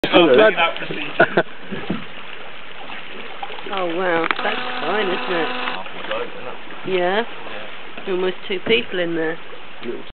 Oh wow, that's fine, isn't it? Yeah. Almost 2 people in there.